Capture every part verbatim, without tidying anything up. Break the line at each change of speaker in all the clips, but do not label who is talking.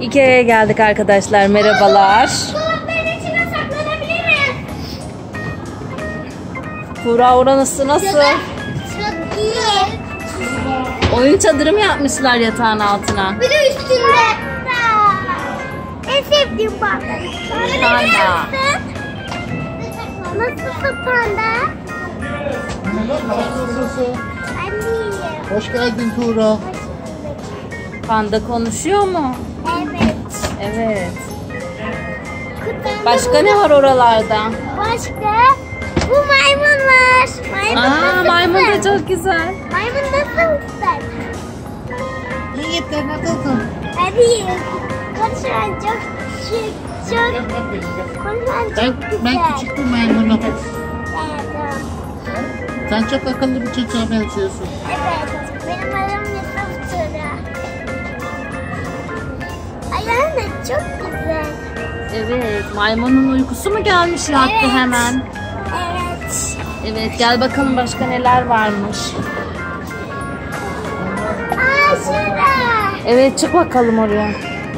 Ikea'ya geldik arkadaşlar. Merhabalar.
Dolapların içine saklanabiliriz.
Tuğra orası nasıl?
Çok iyi.
Oyun çadırı mı yapmışlar yatağın altına?
Bir de üstünde. En sevdiğim panda.
Panda.
Nasılsın panda?
Nasılsın?
Ben iyiyim.
Hoş geldin Tuğra.
Panda konuşuyor mu?
Evet.
Evet.
Kutumda
Başka ne var oralarda?
Başka? Bu maymun var. Maymun
Aa,
nasıl
maymun da
güzel?
çok güzel.
Maymun nasıl güzel?
Yiğitler nasılsın?
Ben iyiyim. Konuşan çok şık. Çok. Konuşan çok
Ben,
güzel.
ben küçük bir maymunum.
Evet.
Sen çok akıllı bir çocuğa benziyorsun.
Evet. Benim adım Yusuf Tura. Ayağın da çok güzel.
Evet. Maymunun uykusu mu gelmiş yattı
Evet.
hemen?
Evet.
Evet, gel bakalım başka neler varmış.
Aa şurada.
Evet, çık bakalım oraya.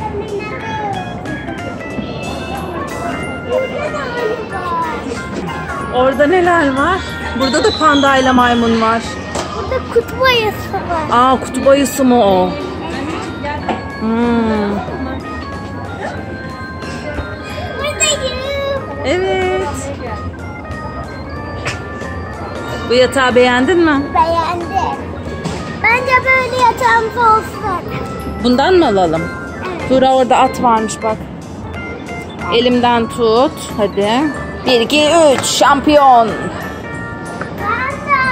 Burada da ayı var.
Orada neler var? Burada da panda ile maymun var.
Burada kutup ayısı var.
Aa, kutup ayısı mı o? Hmm.
Buradayım.
Evet. Bu yatağı beğendin mi?
Beğendim. Bence böyle yatağımız olsun.
Bundan mı alalım? Tuğra orada at varmış bak. Elimden tut. Hadi. Bir, iki, üç. Şampiyon.
Panda.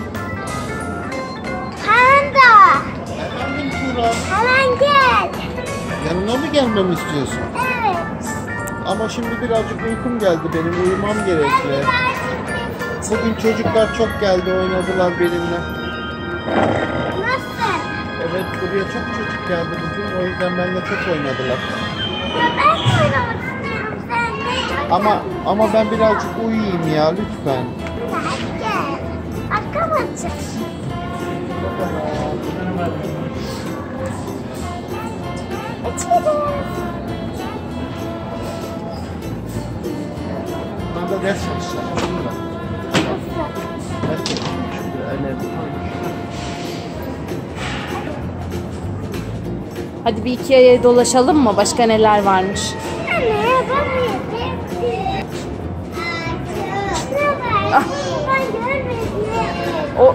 Panda.
Efendim Tuğra.
Hemen gel.
Yanına mı gelmemi istiyorsun?
Evet.
Ama şimdi birazcık uykum geldi benim. Uyumam gerekli. Bugün çocuklar çok geldi, oynadılar benimle.
Nasıl?
Evet, buraya çok çocuk geldi bugün. O yüzden benimle çok oynadılar.
Ya ben de oynamak istiyorum. Sen de.
Ama ama ben birazcık uyuyayım ya lütfen.
Hadi gel. Akım açık. Açalım.
Ben de ders çalışacağım. Şurada. Ders çalışacağım. Şurada öyle.
Hadi bir Ikea'ya dolaşalım mı? Başka neler varmış?
Anne ben yedim. Ne var?
Ah.
Ben görmedim.
O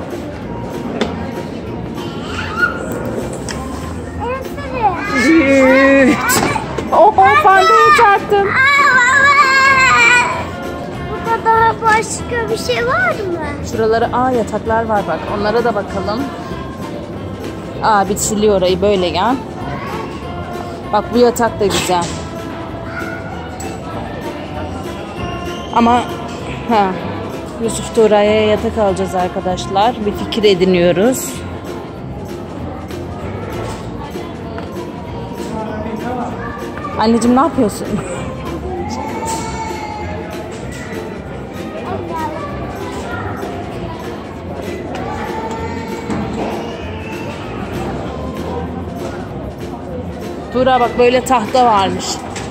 Esra.
Oh, pandayı çarptın.
Burada daha başka bir şey var mı?
Şuralara aa yataklar var bak. Onlara da bakalım. Aa bir siliyor orayı böyle gel. Bak bu yatak da güzel. Ama ha Yusuf Tuğra'ya yatak alacağız arkadaşlar. Bir fikir ediniyoruz. Anneciğim ne yapıyorsun? Tuğra bak böyle tahta varmış.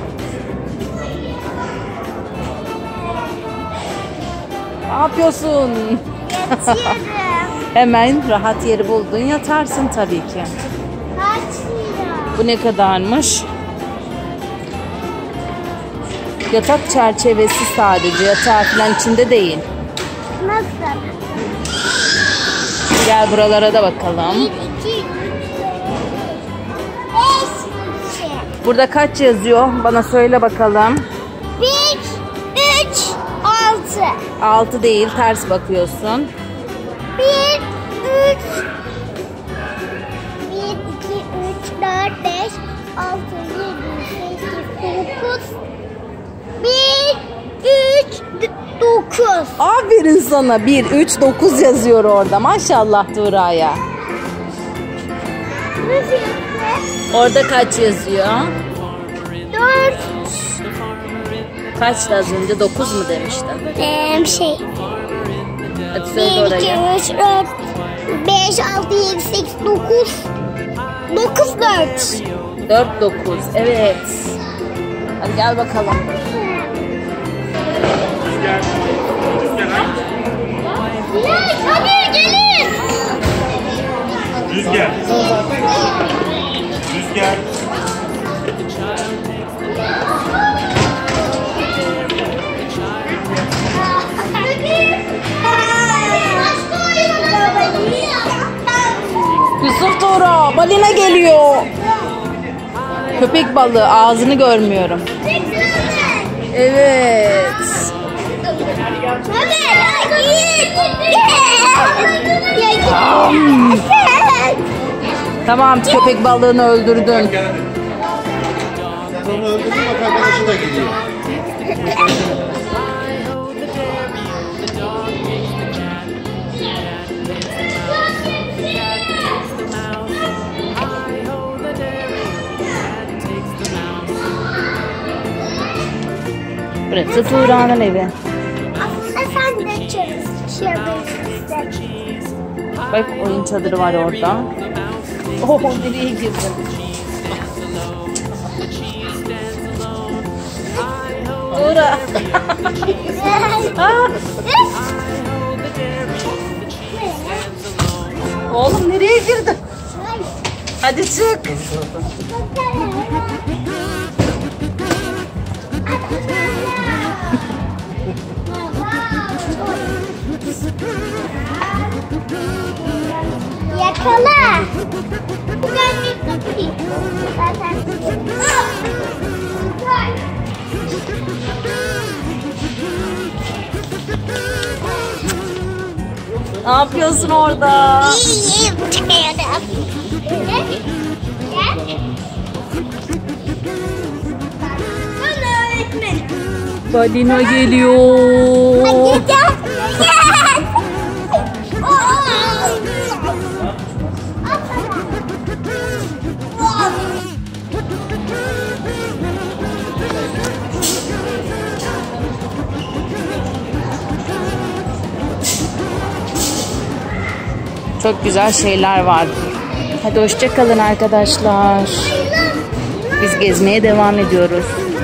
Ne yapıyorsun?
Yatıyorum.
Hemen rahat yeri buldun yatarsın tabii ki.
Kaç lira?
Bu ne kadarmış? Yatak çerçevesi sadece. Yatağı falan içinde değil.
Nasıl?
Gel buralara da bakalım.
Bir, iki, üç, beş, iki.
Burada kaç yazıyor? Bana söyle bakalım.
Bir, üç, altı.
altı değil, ters bakıyorsun.
Bir, üç. Bir, iki, üç, dört, beş, altı, yedi, sekiz, dokuz. Bir, üç, dokuz.
Aferin sana. bir, üç, dokuz yazıyor orada. Maşallah Tuğra'ya.
Nasıl yaptı?
Orada kaç yazıyor?
Dört.
Kaçtı az önce? dokuz mu demiştin?
Eee şey.
Hadi söyle
Bir,
orayı.
iki, üç, dört, beş, altı, yedi, sekiz, dokuz. Dokuz, dört.
dört dokuz. Evet. Hadi gel bakalım.
Hadi gelin.
Rüzgar. Rüzgar.
Yusuf Tuğra, balina geliyor. Köpek balığı, ağzını görmüyorum. Evet. Tamam, köpek balığını öldürdün.
Sonra öldürdüm, bak arkadaşı da geliyor.
Burası Tuğra'nın evi.
Sen de çeviriyorsun.
Bak, oyun çadırı var orada. Oh, nereye girdin? Tuğra. Ah, oğlum nereye girdin? Hadi çık.
Yakala. Ben bir kapıyım. Zaten.
Ne yapıyorsun orada?
İyiyim. Çıkıyorum. Gel. Gel. Bana öğretmenim.
Balina geliyor.
Hadi gel. Gel.
Çok güzel şeyler var. Hadi hoşça kalın arkadaşlar. Biz gezmeye devam ediyoruz.